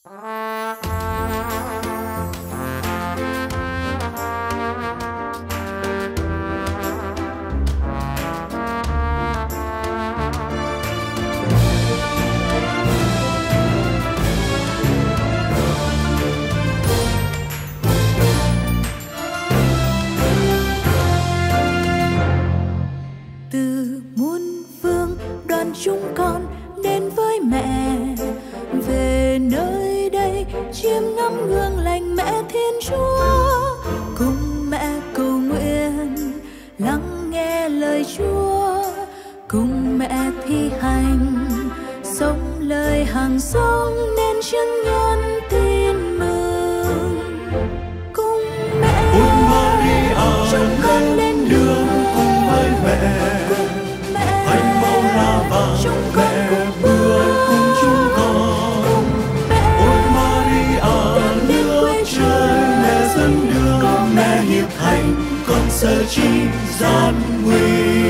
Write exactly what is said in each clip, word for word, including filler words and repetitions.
Chúng con đến với mẹ, về nơi đây chiêm ngắm gương lành mẹ Thiên Chúa, cùng mẹ cầu nguyện lắng nghe lời Chúa, cùng mẹ thi hành sống lời hàng sống nên chứng nhân tin mừng. Cùng mẹ Ôi Maria, chúng con lên đường cùng với mẹ. Chúng con mẹ bước cùng chúng con. Ôi Maria, nước trời mẹ dẫn đường, mẹ hiệp hành con sợ chi gian nguy.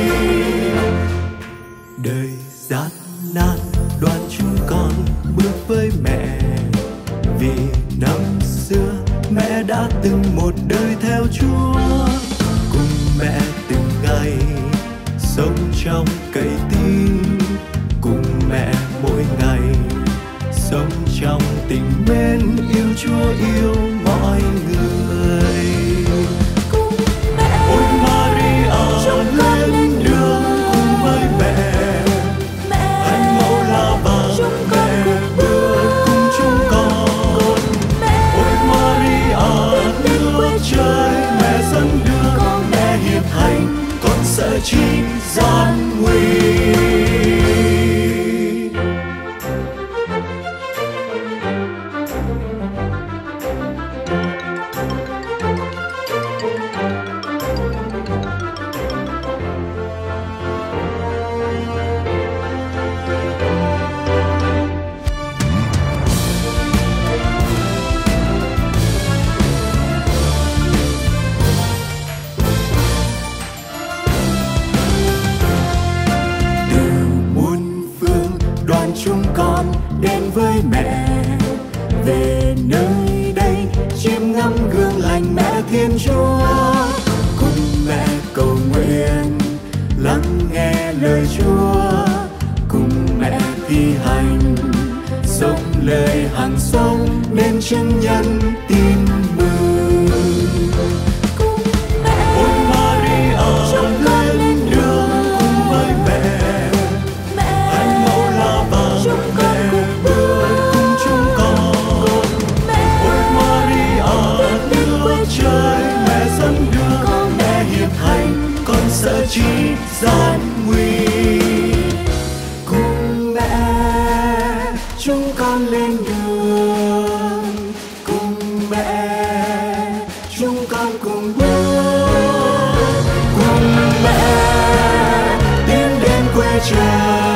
Đời gian nan đoàn chúng con bước với mẹ, vì năm xưa mẹ đã từng một đời theo Chúa, cùng mẹ từng ngày sống trong cậy tin, cùng mẹ mỗi ngày sống trong tình mến yêu Chúa yêu mọi người. Cùng mẹ Ôi Maria, chúng con lên đường cùng với mẹ. Mẹ Thánh mẫu La Bà, chúng con mẹ cùng bước cùng chúng con. mẹ Ôi Maria, nước trời mẹ dẫn đường, mẹ hiệp hành con sợ chi gian nguy. Chúng con đến với mẹ, về nơi đây chiêm ngắm gương lành mẹ Thiên Chúa, cùng mẹ cầu nguyện lắng nghe lời Chúa, cùng mẹ thi hành sống lời hàng sống nên chứng nhân tin mừng. cùng mẹ Ôi Maria, chúng con lên đường cùng với mẹ. Thánh mẫu La Bà, chúng con mẹ bước cùng chúng con. Ôi Maria, nước trời mẹ dẫn đường, mẹ hiệp hành con sợ chi gian nguy. Cùng mẹ chúng con lên đường, cùng mẹ chúng con cùng bước, cùng mẹ tiến đến quê cha.